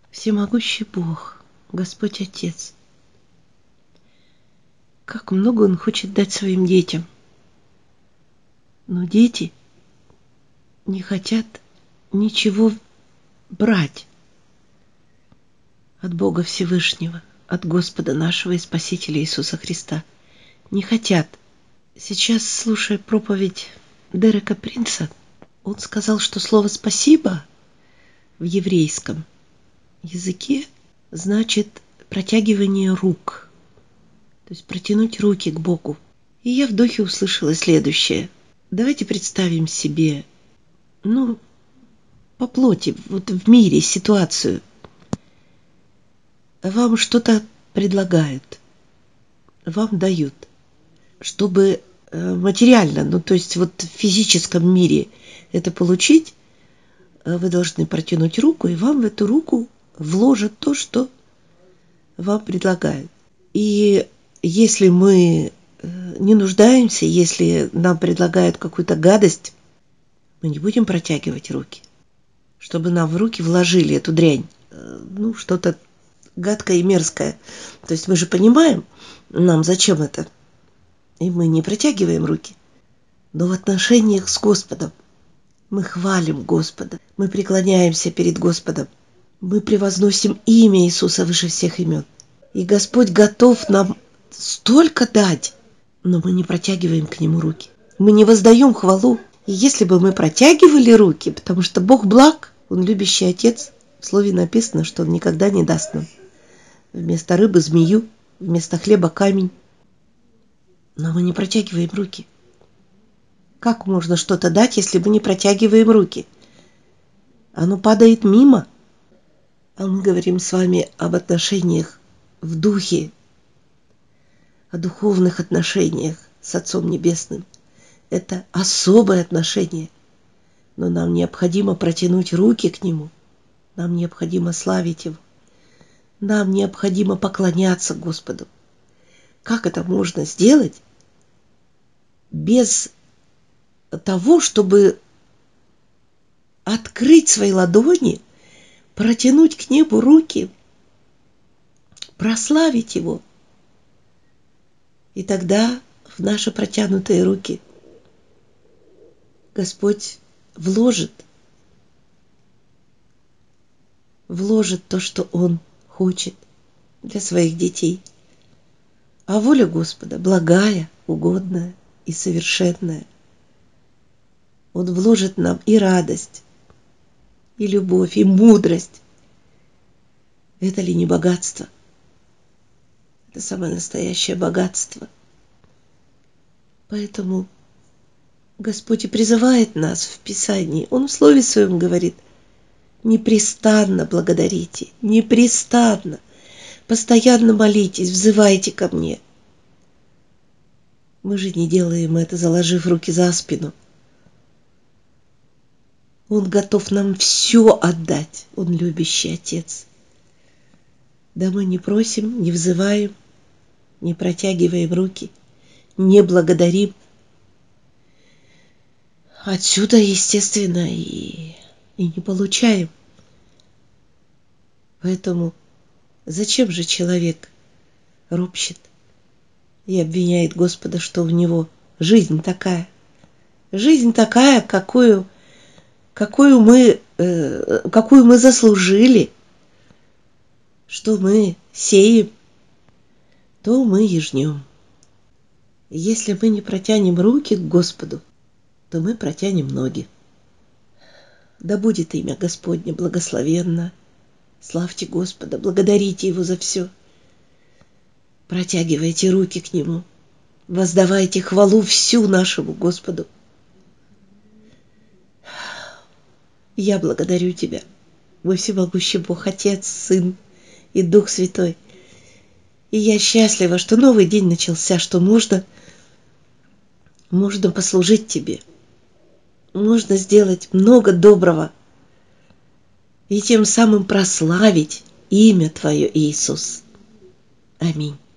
Всемогущий Бог, Господь Отец, как много Он хочет дать своим детям. Но дети не хотят ничего брать от Бога Всевышнего, от Господа нашего и Спасителя Иисуса Христа. Не хотят. Сейчас, слушая проповедь Дерека Принца, он сказал, что слово «спасибо» в еврейском языке значит протягивание рук, то есть протянуть руки к Богу. И я в духе услышала следующее. Давайте представим себе, по плоти, вот в мире ситуацию. Вам что-то предлагают, вам дают, чтобы материально, то есть вот в физическом мире это получить, вы должны протянуть руку, и вам в эту руку вложат то, что вам предлагают. И если мы не нуждаемся, если нам предлагают какую-то гадость, мы не будем протягивать руки, чтобы нам в руки вложили эту дрянь, что-то гадкое и мерзкое. То есть мы же понимаем, нам зачем это, и мы не протягиваем руки. Но в отношениях с Господом мы хвалим Господа, мы преклоняемся перед Господом, мы превозносим имя Иисуса выше всех имен. И Господь готов нам столько дать, но мы не протягиваем к Нему руки. Мы не воздаем хвалу. И если бы мы протягивали руки, потому что Бог благ, Он любящий Отец, в Слове написано, что Он никогда не даст нам вместо рыбы змею, вместо хлеба камень. Но мы не протягиваем руки. Как можно что-то дать, если мы не протягиваем руки? Оно падает мимо. А мы говорим с вами об отношениях в духе, о духовных отношениях с Отцом Небесным. Это особое отношение. Но нам необходимо протянуть руки к Нему. Нам необходимо славить Его. Нам необходимо поклоняться Господу. Как это можно сделать без того, чтобы открыть свои ладони, протянуть к небу руки, прославить Его? И тогда в наши протянутые руки Господь вложит то, что Он хочет для своих детей. А воля Господа благая, угодная и совершенная. Он вложит нам и радость, и любовь, и мудрость. Это ли не богатство? Это самое настоящее богатство. Поэтому Господь и призывает нас в Писании. Он в Слове Своем говорит: непрестанно благодарите, непрестанно, постоянно молитесь, взывайте ко мне. Мы же не делаем это, заложив руки за спину. Он готов нам все отдать. Он любящий Отец. Да мы не просим, не взываем, не протягиваем руки, не благодарим. Отсюда, естественно, и не получаем. Поэтому зачем же человек ропщет и обвиняет Господа, что у него жизнь такая, какую мы заслужили, что мы сеем, то мы и жнем. Если мы не протянем руки к Господу, то мы протянем ноги. Да будет имя Господне благословенно. Славьте Господа, благодарите Его за все. Протягивайте руки к Нему. Воздавайте хвалу всю нашему Господу. Я благодарю Тебя, мой всемогущий Бог, Отец, Сын и Дух Святой. И я счастлива, что новый день начался, что можно послужить Тебе. Можно сделать много доброго и тем самым прославить имя Твое, Иисус. Аминь.